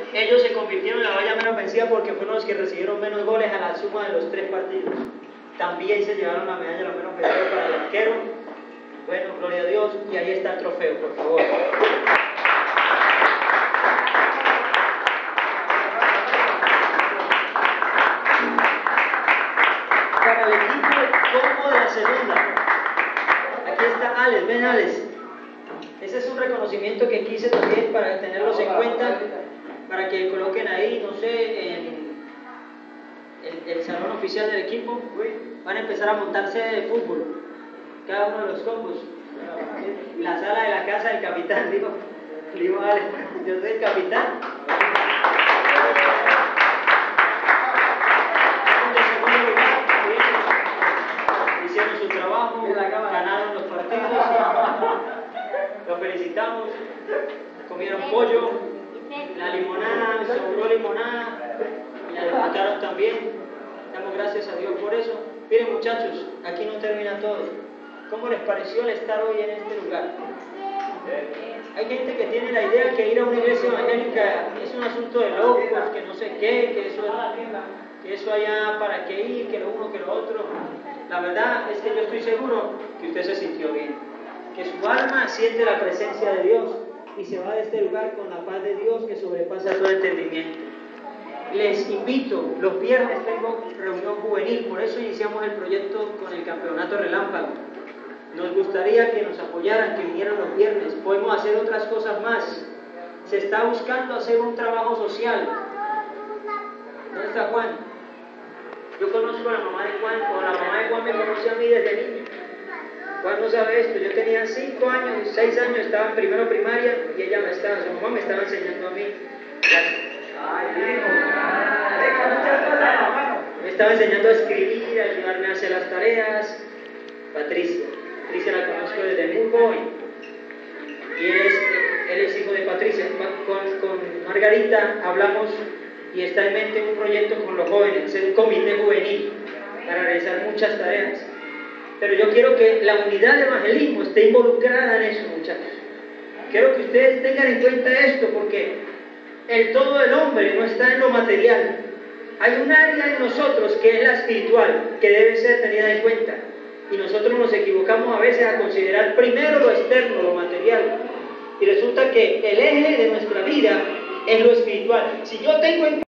ellos se convirtieron en la valla menos vencida porque fueron los que recibieron menos goles a la suma de los 3 partidos. También se llevaron la medalla de la menos vencida para el arquero. Bueno, gloria a Dios, y ahí está el trofeo, por favor. Para el equipo como de la segunda, aquí está Alex, ven Alex. Ese es un reconocimiento que quise también para tenerlos en cuenta, para que coloquen ahí, no sé, en el salón oficial del equipo. Van a empezar a montarse de fútbol, cada uno de los combos. La sala de la casa del capitán, digo Alex, yo soy el capitán. Hicieron su trabajo, ganaron los partidos, los felicitamos, comieron pollo, la limonada, sobró limonada, y la disfrutaron también. Damos gracias a Dios por eso. Miren muchachos, aquí no termina todo. ¿Cómo les pareció el estar hoy en este lugar? Hay gente que tiene la idea que ir a una iglesia evangélica es un asunto de locos, que no sé qué, que eso allá para qué ir, que lo uno, que lo otro. La verdad es que yo estoy seguro que usted se sintió bien, que su alma siente la presencia de Dios y se va de este lugar con la paz de Dios que sobrepasa todo entendimiento. Les invito, los viernes tengo reunión juvenil, por eso iniciamos el proyecto con el campeonato relámpago. Nos gustaría que nos apoyaran, que vinieran los viernes. Podemos hacer otras cosas más. Se está buscando hacer un trabajo social. ¿Dónde está Juan? Yo conozco a la mamá de Juan, o la mamá de Juan me conoce a mí desde niño. Juan no sabe esto. Yo tenía 5 años, 6 años, estaba en primero primaria y ella su mamá me estaba enseñando a mí. Me estaba enseñando a escribir, a ayudarme a hacer las tareas. Patricia la conozco desde muy joven y él es hijo de Patricia. Con Margarita hablamos y está en mente un proyecto con los jóvenes, un comité juvenil para realizar muchas tareas, pero yo quiero que la unidad de evangelismo esté involucrada en eso, muchachos. Quiero que ustedes tengan en cuenta esto, porque el todo del hombre no está en lo material. Hay un área en nosotros que es la espiritual, que debe ser tenida en cuenta. Y nosotros nos equivocamos a veces a considerar primero lo externo, lo material. Y resulta que el eje de nuestra vida es lo espiritual. Si yo tengo en